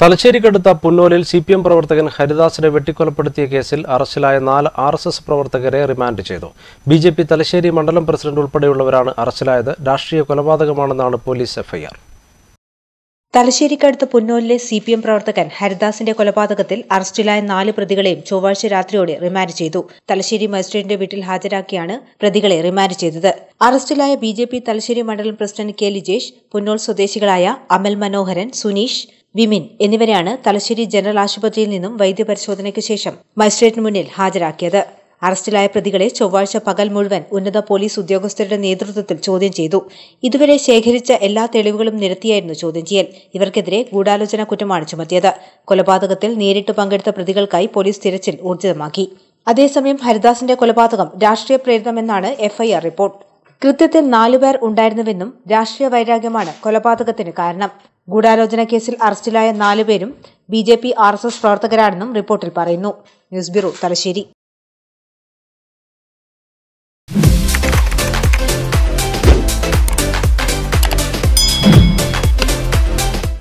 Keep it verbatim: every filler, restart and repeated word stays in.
തലശ്ശേരിക്കടുത്ത പുന്നോലിൽ C P M പ്രവർത്തകൻ ഹരിദാസിനെ വെട്ടിക്കൊലപ്പെടുത്തിയ കേസിൽ അറസ്റ്റിലായ നാല് ആർ എസ് എസ് പ്രവർത്തകരെ റിമാൻഡ് ചെയ്തു. ബി ജെ പി തലശ്ശേരി മണ്ഡലം പ്രസിഡന്റ് ഉൾപ്പെടെയുള്ളവരാണ് അറസ്റ്റിലായത്. രാഷ്ട്രീയ കൊലപാതകമാണെന്നാണ് പോലീസ് എഫ്ഐആർ. തലശ്ശേരിക്കടുത്ത് പുന്നോലിലെ സി പി എം പ്രവർത്തകൻ ഹരിദാസിന്റെ കൊലപാതകത്തിൽ അറസ്റ്റിലായ നാല് പ്രതികളെയും ചൊവ്വാഴ്ച രാത്രിയോടെ റിമാൻഡ് ചെയ്തു. തലശ്ശേരി മജിസ്ട്രേറ്റിന്റെ വീട്ടിൽ ഹാജരാക്കിയാണ് പ്രതികളെ റിമാൻഡ് ചെയ്തത്. അറസ്റ്റിലായ ബി ജെ പി തലശ്ശേരി മണ്ഡലം പ്രസിഡന്റ് കെ ലിജേഷ്, പുന്നോൽ സ്വദേശികളായ അമൽ മനോഹരൻ, സുനീഷ്, വിമിൻ എന്നിവരെയാണ് തലശ്ശേരി ജനറൽ ആശുപത്രിയിൽ നിന്നും വൈദ്യപരിശോധനയ്ക്ക് ശേഷം മജിസ്ട്രേറ്റിന് മുന്നിൽ ഹാജരാക്കിയത്. അറസ്റ്റിലായ പ്രതികളെ ചൊവ്വാഴ്ച പകൽ മുഴുവൻ ഉന്നത പോലീസ് ഉദ്യോഗസ്ഥരുടെ നേതൃത്വത്തിൽ ചോദ്യം ചെയ്തു. ഇതുവരെ ശേഖരിച്ച എല്ലാ തെളിവുകളും നിരത്തിയായിരുന്നു ചോദ്യം ചെയ്യൽ. ഇവർക്കെതിരെ ഗൂഢാലോചന കുറ്റമാണ് ചുമത്തിയത്. കൊലപാതകത്തിൽ നേരിട്ട് പങ്കെടുത്ത പ്രതികൾക്കായി പോലീസ് തിരച്ചിൽ ഊർജിതമാക്കി. അതേസമയം ഹരിദാസിന്റെ കൊലപാതകം രാഷ്ട്രീയ പ്രേരിതമെന്നാണ് എഫ്ഐആർ റിപ്പോർട്ട്. കൃത്യത്തിൽ നാലുപേർ ഉണ്ടായിരുന്നുവെന്നും രാഷ്ട്രീയ വൈരാഗ്യമാണ് കൊലപാതകത്തിന് കാരണം. ഗൂഢാലോചന കേസിൽ അറസ്റ്റിലായ നാലുപേരും B J P R S S പ്രവർത്തകരാണെന്നും റിപ്പോർട്ടിൽ പറയുന്നു. News bureau, Thalassery.